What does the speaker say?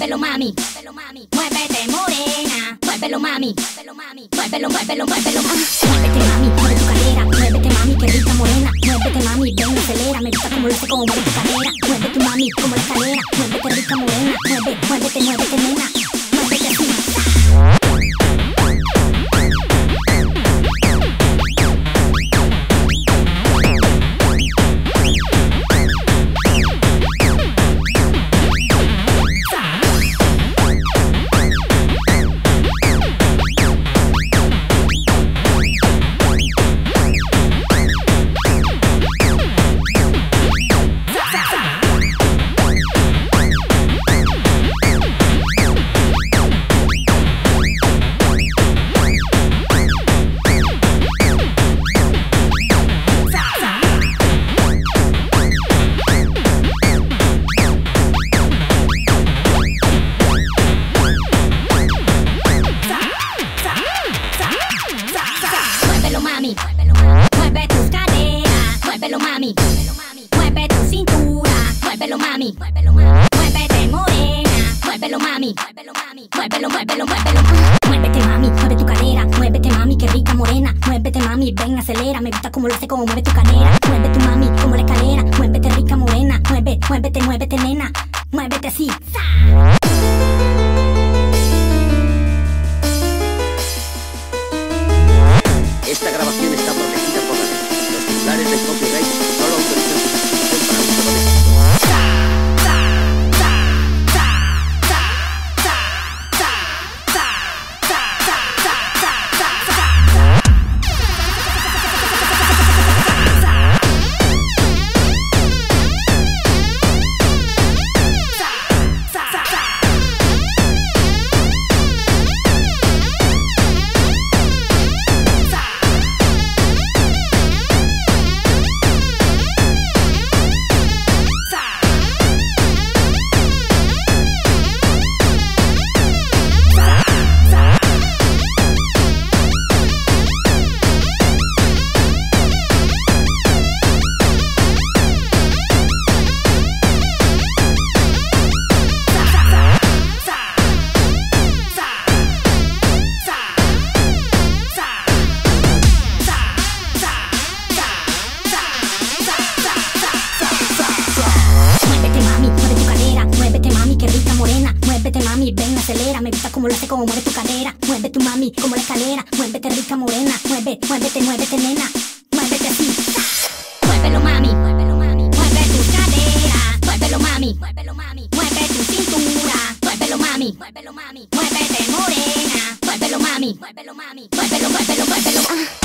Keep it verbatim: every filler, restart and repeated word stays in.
muévelo mami, muévelo mami, muévete morena, muévelo mami, muévelo mami, muévelo, muévelo, muévelo, ah. Muévete mami, mueve tu cadera, muévete mami, que rica morena, muévete mami, ven acelera, me gusta como lo hace como mueve tu cadera, muévete mami, como la escalera, muévete rica morena, mueve, muévete, muévete nena, muévete así. Mueve tus caderas, muévelo mami, mueve tu cintura, muévelo mami, muévete morena, muévelo mami, muévelo, muévelo, muévelo. Muévete mami, mueve tu cadera, muévete mami, que rica morena, muévete mami, ven acelera, me gusta como lo hace como mueve tu cadera, mueve tu mami como la escalera, muévete rica morena, mueve, muévete, muévete nena, muévete así. Esta grabación está protegida por la ley. Los titulares del copyright solo autorizan su difusión para uso doméstico. Muévete mami, ven acelera, me gusta como lo hace como mueve tu cadera, mueve tu mami como la escalera, muévete rica morena, mueve, muévete, muévete nena, muévete así. Muévelo mami, muévelo mami, mueve tus caderas, muévelo mami, muévelo mami, mueve tu cintura, muévelo mami, muévelo mami, muévete morena, muévelo mami, muévelo mami, muévelo, muévelo, muévelo.